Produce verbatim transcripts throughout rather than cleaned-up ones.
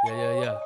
Yeah, yeah, yeah.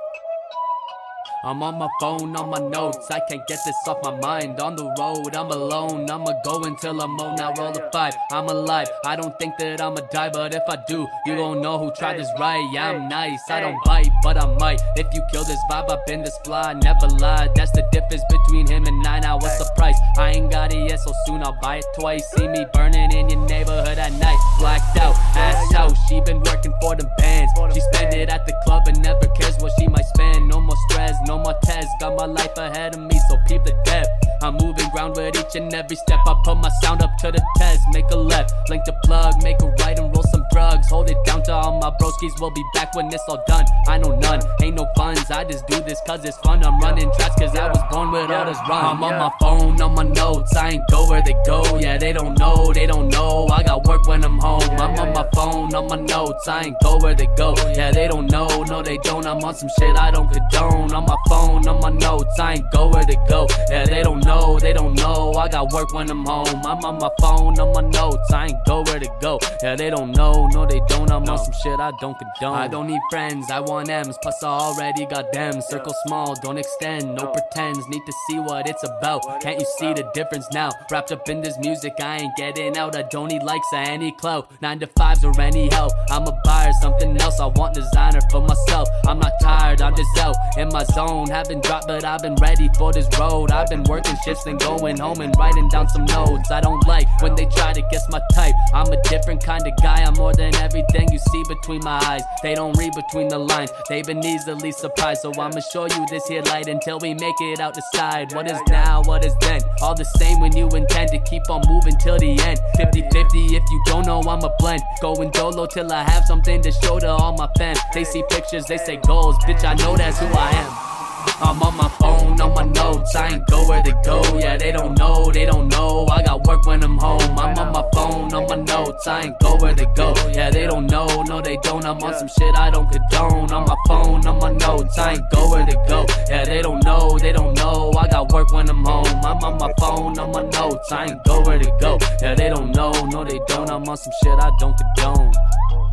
I'm on my phone, on my notes, I can't get this off my mind. On the road, I'm alone, I'ma go until I'm old. Now roll a five, I'm alive, I don't think that I'ma die, but if I do, you gon' know who tried this right. Yeah, I'm nice, I don't bite, but I might. If you kill this vibe, I've been this fly, never lied. That's the difference between him and I. Now what's the price? I ain't got it yet, so soon I'll buy it twice. See me burning in your neighborhood at night, blacked out, ass out. She been working for them bands, she spend it at the club and never cares what she might spend. No more stress, no more tests, got my life ahead of me, so peep the depth. I'm moving ground with each and every step. I put my sound up to the test. Make a left, link the plug, make a right and roll some drugs. Hold it down to all my broskies, we'll be back when it's all done. I know none, ain't no funds, I just do this cause it's fun. I'm running tracks cause I was born with all this run. I'm on my phone, on my notes, I ain't go where they go. Yeah, they don't know, they don't know, I got work when I'm home. I'm on my phone, on my notes, I ain't go where they go. Yeah, they don't know, no they don't, I'm on some shit I don't condone. On my phone, on my notes, I ain't go where they go. Yeah, they don't know, they don't know, I got work when I'm home. I'm on my phone, on my notes, I ain't go where to go. Yeah, they don't know, no they don't, I'm on some shit I don't condone. I don't need friends, I want M's, plus I already got them. Circle small, don't extend, no pretends, need to see what it's about. Can't you see the difference now? Wrapped up in this music, I ain't getting out. I don't need likes or any clout, nine to fives or any help. I'm a buyer, something else, I want designer for myself. I'm not tired, I'm just out in my zone. Haven't dropped, but I've been ready for this road. I've been working shifts and going home and writing down some notes. I don't like when they try to guess my type. I'm a different kind of guy, I'm more than everything you see between my eyes. They don't read between the lines, they've been easily surprised. So I'ma show you this here light until we make it out the side. What is now, what is then? All the same when you intend to keep on moving till the end. Fifty fifty, if you don't know, I'm a blend. Going dolo till I have something to show to all my fans. They see pictures, they say goals, bitch I know that's who I am. I'm on my phone, on my notes, I ain't go where they go. Yeah, they don't know, they don't know, I got work when I'm home. I'm on my phone, on my notes, I ain't go where they go. Yeah, they don't know, no they don't, I'm on some shit I don't condone. On my phone, on my notes, I ain't go where they go. Yeah, they don't know, they don't know, I got work when I'm home. I'm on my phone, on my notes, I ain't go where they go. Yeah, they don't know, no they don't, I'm on some shit I don't condone.